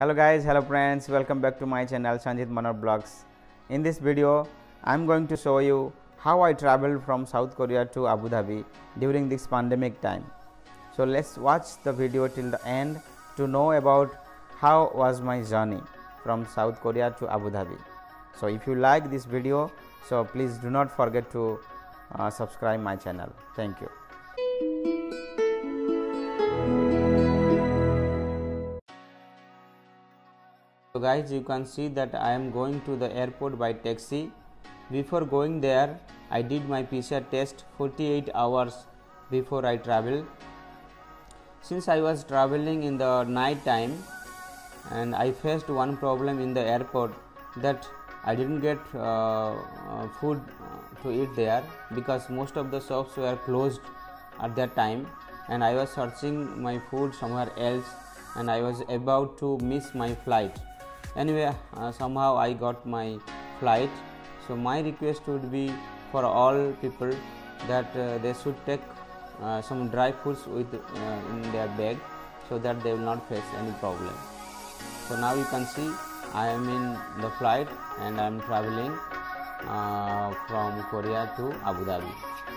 Hello guys, hello friends, welcome back to my channel Sanjit Manor Vlogs. In this video, I am going to show you how I traveled from South Korea to Abu Dhabi during this pandemic time. So let's watch the video till the end to know about how was my journey from South Korea to Abu Dhabi. So if you like this video, so please do not forget to subscribe my channel. Thank you. So guys, you can see that I am going to the airport by taxi. Before going there, I did my PCR test 48 hours before I travel. Since I was traveling in the night time and I faced one problem in the airport, that I didn't get food to eat there because most of the shops were closed at that time, and I was searching my food somewhere else and I was about to miss my flight. Anyway, somehow I got my flight. So my request would be for all people that they should take some dry foods with in their bag so that they will not face any problem. So now you can see I am in the flight and I am traveling from Korea to Abu Dhabi.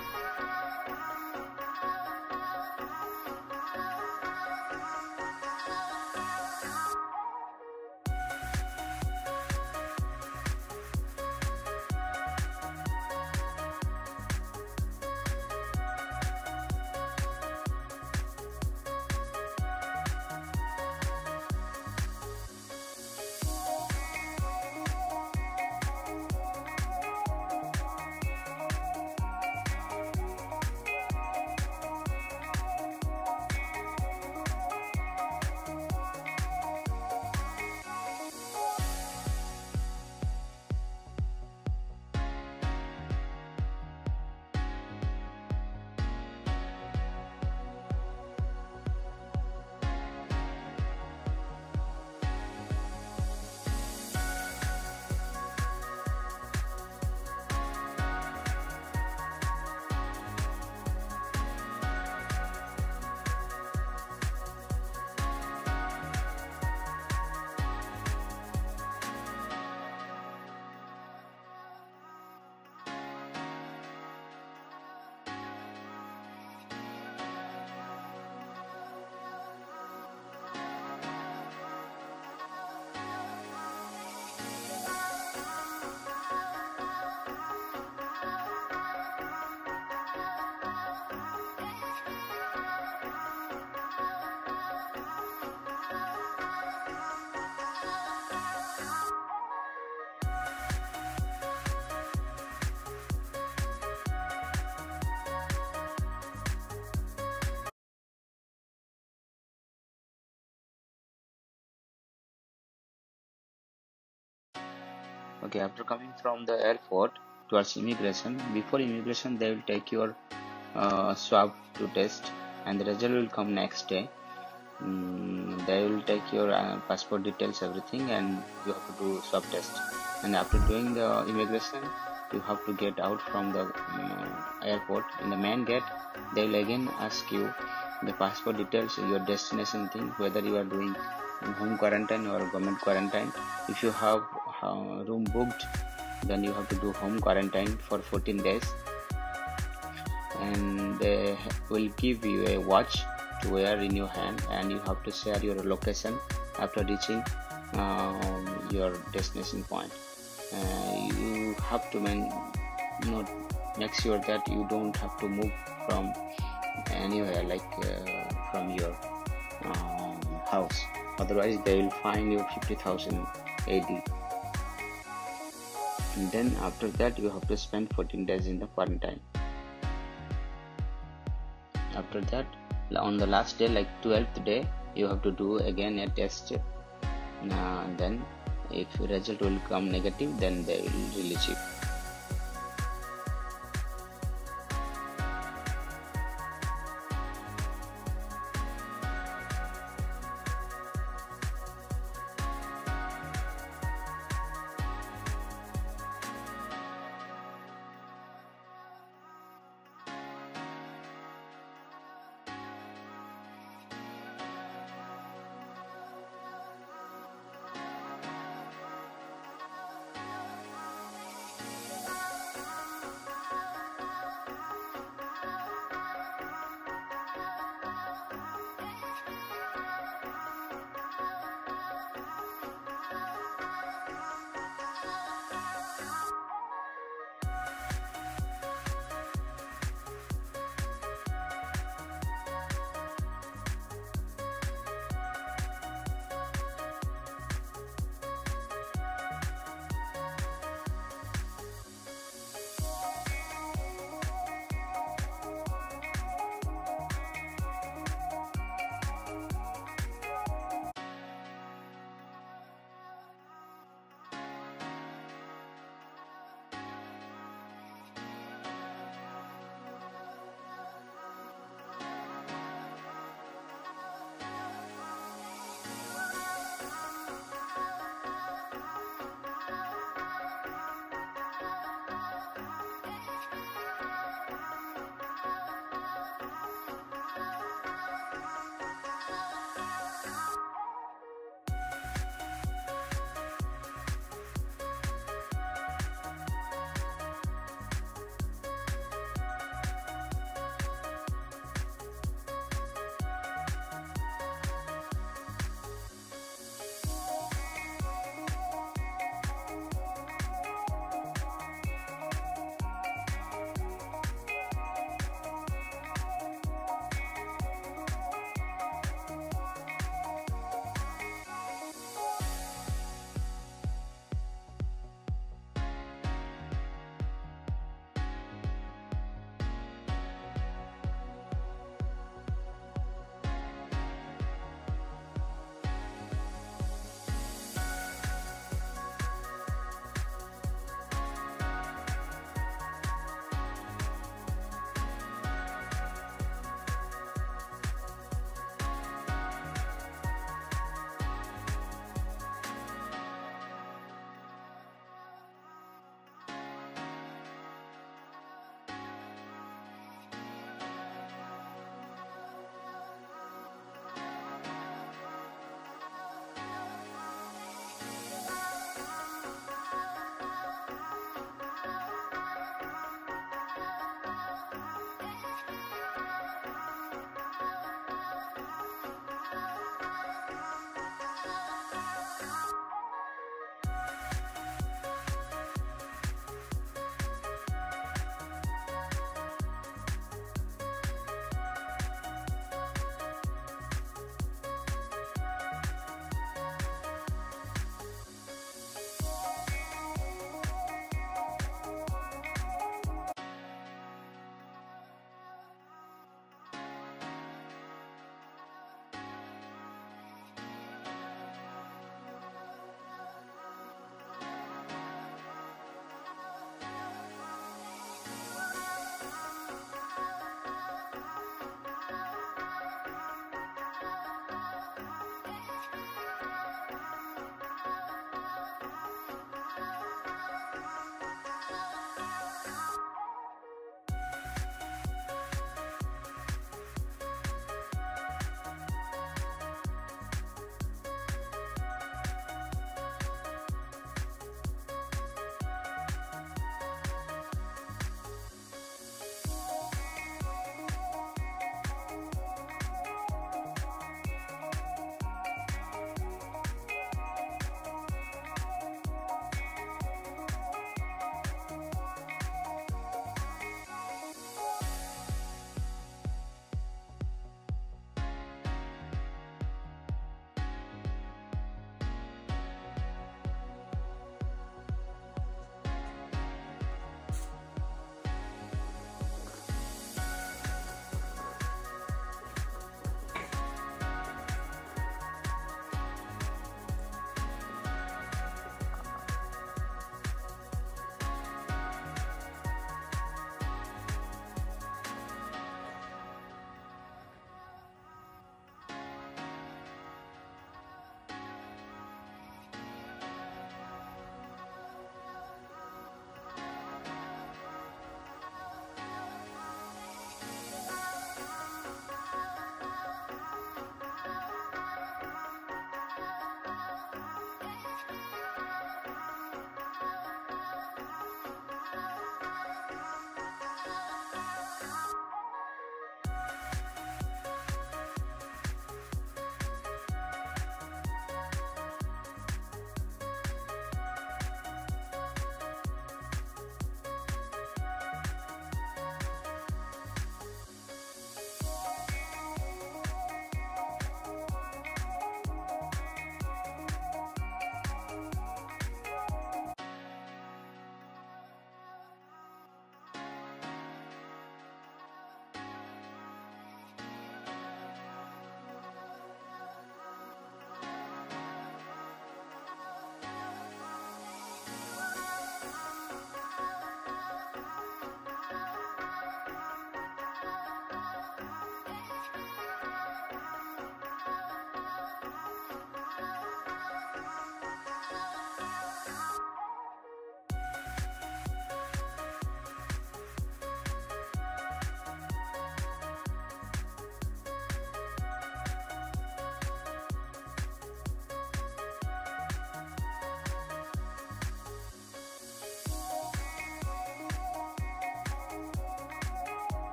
Okay, after coming from the airport towards immigration, before immigration they will take your swab to test and the result will come next day. They will take your passport details, everything, and you have to do swab test. And after doing the immigration, you have to get out from the airport. In the main gate, they will again ask you the passport details, your destination thing, whether you are doing home quarantine or government quarantine. If you have room booked, then you have to do home quarantine for 14 days, and they will give you a watch to wear in your hand, and you have to share your location after reaching your destination point. You have to make sure that you don't have to move from anywhere, like from your house, otherwise they will fine you 50,000 AD. And then after that you have to spend 14 days in the quarantine. After that, on the last day, like 12th day, you have to do again a test. Then if result will come negative, then they will release you.